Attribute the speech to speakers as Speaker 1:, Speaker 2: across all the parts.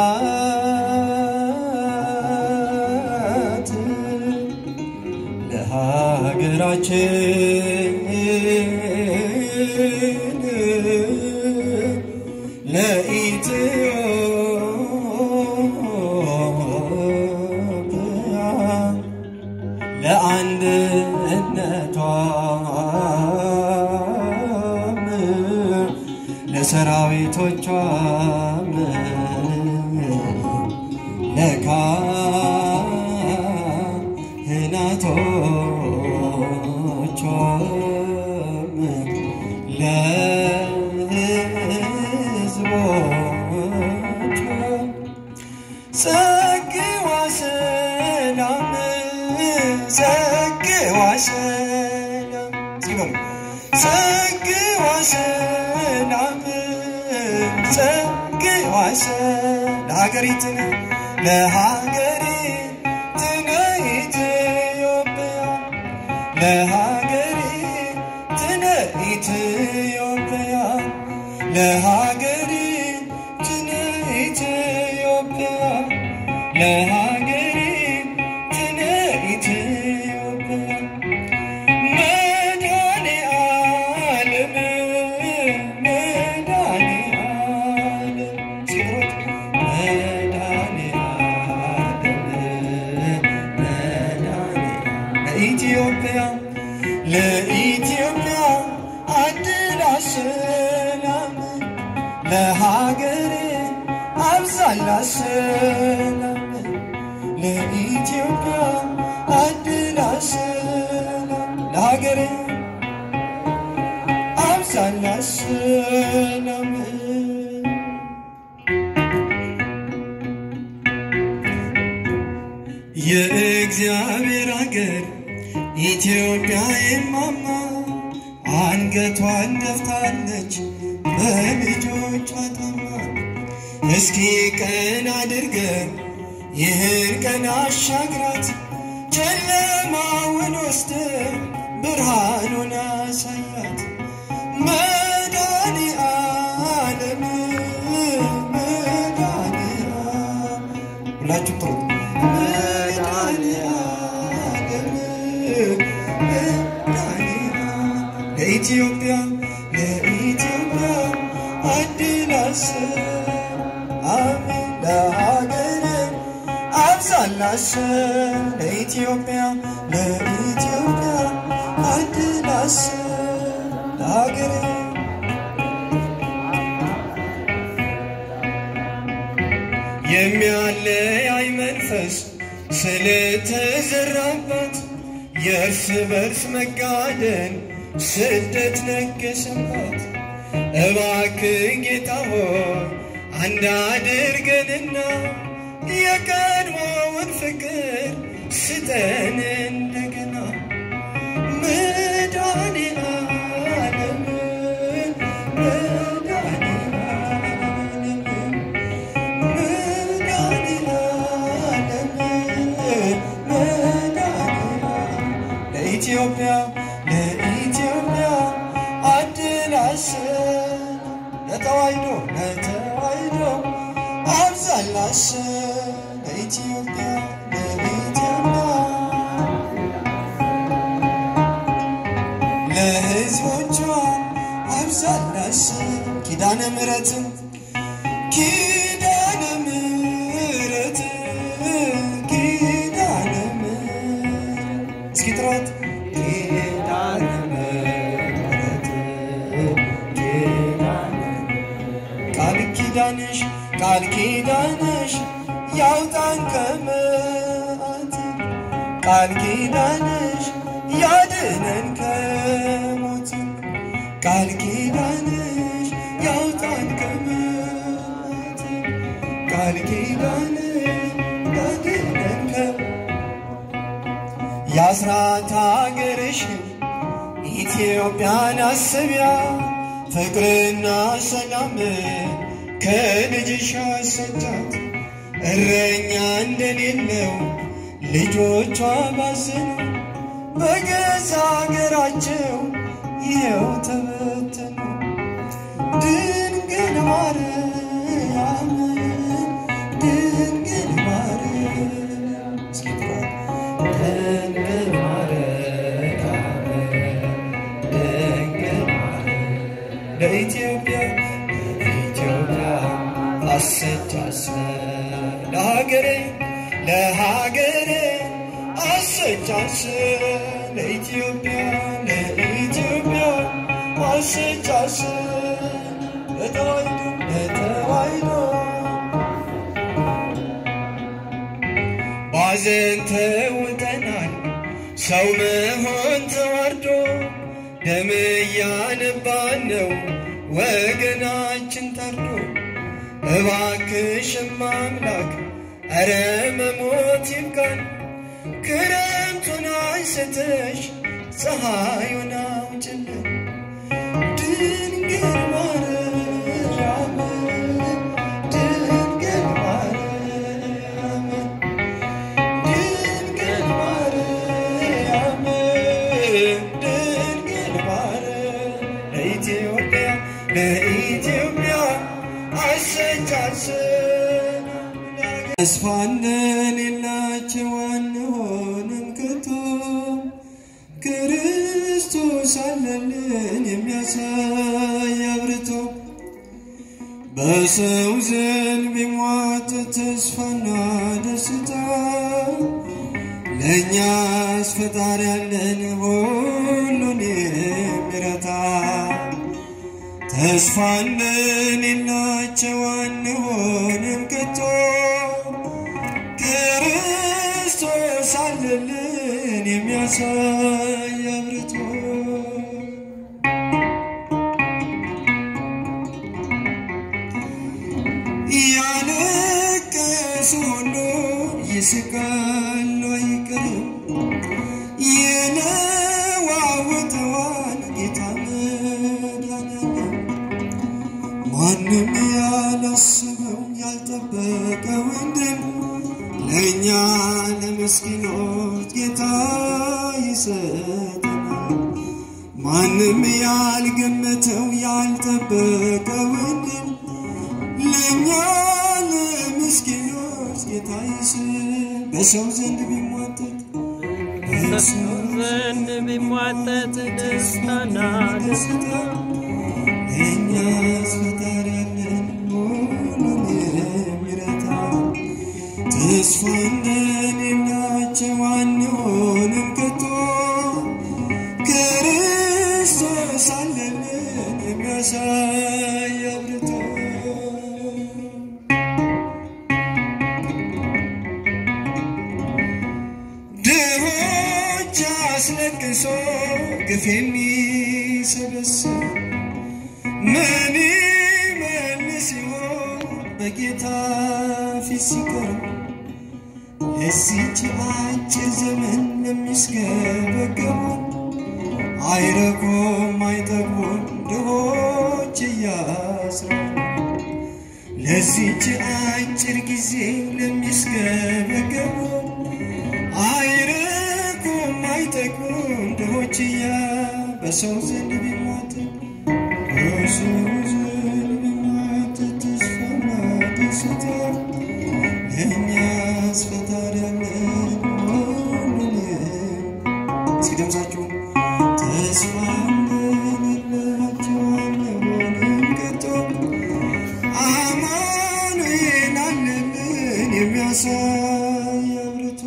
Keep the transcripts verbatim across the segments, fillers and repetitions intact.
Speaker 1: ለሀገራችን ለኢትዮጵያ ለአንድነቷ ለሰራዊቶቿ ለካህናቶቿ ለሕዝቦቿ ጸግዋ ሰላም ጸግዋ ሰላም ጸግዋ ሰላም ጸግዋ ሰላም ለሀገሪቱን ለሀገሪቱን ኢትዮጵያ ለሀገሪቱን ኢትዮጵያ ለሀገሪቱን ኢትዮጵያ ለሀገሪቱን ኢትዮጵያ መድኃኔዓለም መድኃኔዓለም ሲሮጥ ለኢትዮጵያ ለኢትዮጵያ አድላ ሰላም ለሀገሬ አብዛላ ሰላም ለኢትዮጵያ አድላ ሰላም ለሀገሬ አብዛላ ሰላም የእግዚአብሔር አገር ኢትዮጵያ የማማ አንገቷን ደፍታለች በልጆቿ ታማ እስኪ ቀን አድርገን ይህን ቀን አሻግራት ጨለማውን ወስደን ብርሃኑን አሳያት መድኃኔዓለም መድኃኔዓለም ሁላችሁ ጥሩ ለኢትዮጵያ ለኢትዮጵያ አድላ ሰላም ለሀገሬ አብዛላ ሰላም ለኢትዮጵያ ለኢትዮጵያ አድላ ሰላም ለሀገሬ የሚያለያይ መንፈስ ስለተዘራባት የእርስ በርስ መጋደል ስደት ነገሰባት እባክህ ጌታ ሆይ አንድ አድርገንና የቀድሞውን ፍቅር ስጠን እንደገና መድኃኔዓለም መድኃኔዓለም መድኃኔዓለም መድኃኔዓለም ለኢትዮጵያ ለኢትዮጵያ አድላ ሰላም ለተዋሕዶ ለተዋሕዶ አብዛላ ሰላም ለኢትዮጵያ ለኢትዮጵያ ለሕዝቦቿ አብዛላ ሰላም ኪዳነ ምሕረት ኪዳነ ምሕረት ኪዳነ ምሕረት እስኪ ጥራት ኪዳነ ምሕረት ኪዳነ ቃል ኪዳንሽ ቃል ኪዳንሽ ያውጣን ከመዓት ቃል ኪዳንሽ ያድነን ከሞት ቃል ኪዳንሽ ያውጣን ከመዓት ቃል ኪዳንሽ ያድነን የአስራት ሀገርሽን ኢትዮጵያን አስቢያ ፍቅርና ሰላም ከልጅሽ አሰጫት እረኛ እንደሌለው ልጆቿ ባዘኑ በገዛ ሀገራቸው ይኸው ተበተኑ ድንግል ማርያም ለሀገሬ ለሀገሬ አሰጫስ ለኢትዮጵያ ለኢትዮጵያ አሰጫስ ለተዋሕዶ ለተዋሕዶ ባዘን ተውጠናል ሰው መሆን ተዋርዶ ደም እያነባን ነው ወገናችን ታርዶ እባክሽ አምላክ ኧረ መሞት ይብቃን ክረምቱን አይሰተሽ ፀሐዩን አውጭልን ድንግል ማርያም ድንግል ማርያም ድንግል ማርያም ድንግል ማርያም ለኢትዮጵያ ለኢትዮጵያ አሰጫችን ተስፋ እንደሌላቸው አንሆንም ከቶ ክርስቶስ አለልን የሚያሳይ አብርቶ በሰው ዘንድ ቢሟጠጥ ተስፋና ደስታ ለእኛስ ፈጣሪ ያለን ሁሉን የሚረታ ተስፋ እንደሌላቸው አንሆንም ከቶ ክርስቶስ አለልን የሚያሳይ አብርቶ ያለቀሱ ሁሉ ይስቃሉ አይቀርም የነዋወጠዋን ጌታ መድኃኒዓለም ማንም ያላሰበው ያልጠበቀው እንድን ለእኛ ለምስኪኖች ጌታ ይሰጠናል ማንም ያልገመተው ያልጠበቀው እንድን ለእኛ ለምስኪኖች ጌታ ይሰጠናል በሰው ዘንድ ቢሟጠጥ በሰው ዘንድ ቢሟጠጥ ደስታና ደስታ ለእኛስ ፈጣሪ ያለን ሁሉን የሚረታ ተስፋ እንደሌላቸው አንሆንም ከቶ ክርስቶስ አለልን የሚያሳይ አብርቶ ድሆች አስለቅሶ ግፍ የሚሰበስብ ምን ይመልስ ይሆን በጌታ ፊት ሲቀርብ ለዚች አጭር ዘመን ለሚስገበገቡ አይረኩም አይጠግቡም ድሆች እያስራሉ ለዚች አጭር ጊዜ ለሚስገበገቡ አይረኩም አይጠግቡም ድሆች እያ በሰው ዘንድ ቢሟጠጥ በሰው ዘንድ ቢሟጠጥ ተስፋና ደስታ ለእኛስ ፈጣሪ ያለን ሁሉን እስኪ ድምፃችሁ ተስፋ እንደሌላቸው አንሆንም ከቶ አማኑኤል አለልን የሚያሳይ አብርቶ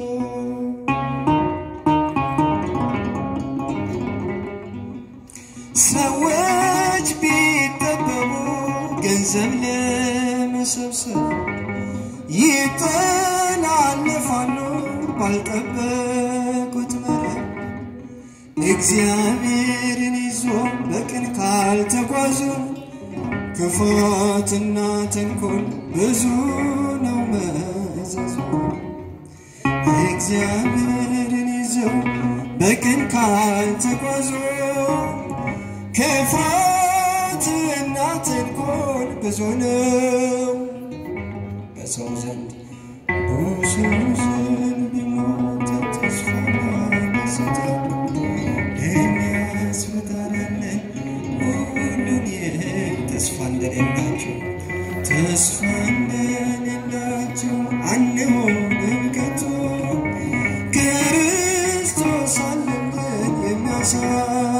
Speaker 1: ሰዎች ቢጠበቡ ገንዘብ ለመሰብሰብ ይተላለፋሉ ባልጠበቁት መረብ እግዚአብሔርን ይዞ በቅን ካልተጓዙ ክፋትና ተንኮል ብዙ ነው መዘዙ እግዚአብሔርን ይዘው በቅን ካልተጓዙ ክፋትና ተንኮል ብዙ ነው በሰው ዘንድ በሰው ዘንድ ቢሟጠጥ ተስፋና ደስታ ለእኛስ ፈጣሪ ያለን ሁሉን ተስፋ እንደሌላቸው ተስፋ እንደሌላቸው አንሆንም ከቶ ክርስቶስ አለልን የሚያሳይ